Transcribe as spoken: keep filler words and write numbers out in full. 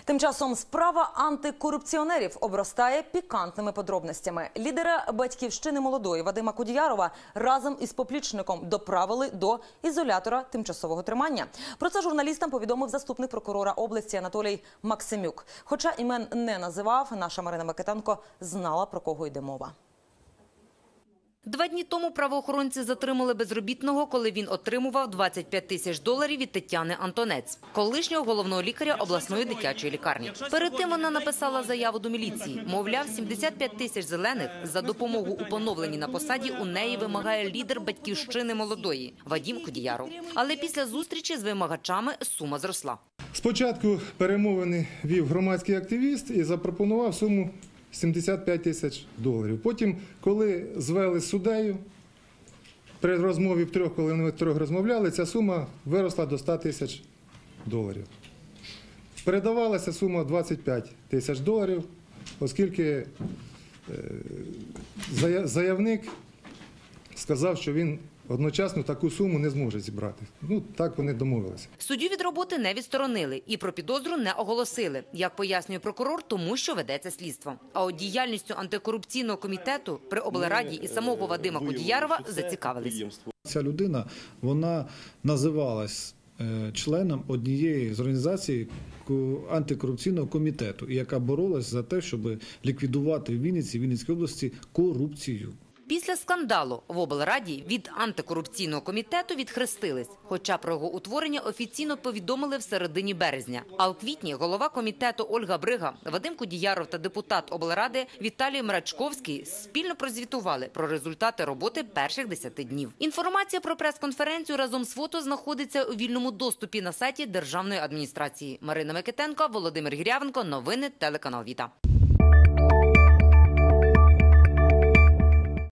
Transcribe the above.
Тим часом справа антикорупціонерів обростає пікантними подробностями. Лідера «Батьківщини молодої» Вадима Кудіярова разом із поплічником доправили до ізолятора тимчасового тримання. Про це журналістам повідомив заступник прокурора області Анатолій Максимюк. Хоча імен не називав, наша Марина Микитенко знала, про кого йде мова. Два дні тому правоохоронці затримали безробітного, коли він отримував двадцять п'ять тисяч доларів від Тетяни Антонець, колишнього головного лікаря обласної дитячої лікарні. Перед тим вона написала заяву до міліції. Мовляв, сімдесят п'ять тисяч зелених за допомогу у поновленні на посаді у неї вимагає лідер «Батьківщини молодої» Вадим Кудіяров. Але після зустрічі з вимагачами сума зросла. Спочатку перемовини вів громадський активіст і запропонував суму сімдесят п'ять тисяч доларів. Потім, коли звели з суддею, при розмові втрьох, коли вони втрьох розмовляли, ця сума виросла до ста тисяч доларів. Передавалася сума двадцять п'ять тисяч доларів, оскільки заявник сказав, що він одночасно таку суму не зможе зібрати. Ну, так вони домовилися. Суддю від роботи не відсторонили і про підозру не оголосили. Як пояснює прокурор, тому що ведеться слідство. А от діяльністю антикорупційного комітету при облраді і самого Вадима Кудіярова зацікавились. Ця людина, вона називалась членом однієї з організацій антикорупційного комітету, яка боролась за те, щоб ліквідувати в Вінниці, Вінницькій області корупцію. Після скандалу в облраді від антикорупційного комітету відхрестились, хоча про його утворення офіційно повідомили в середині березня. А в квітні голова комітету Ольга Брига, Вадим Кудіяров та депутат облради Віталій Мрачковський спільно прозвітували про результати роботи перших десяти днів. Інформація про прес-конференцію разом з фото знаходиться у вільному доступі на сайті Державної адміністрації. Марина Микитенко, Володимир Гірявенко. Новини телеканал Віта.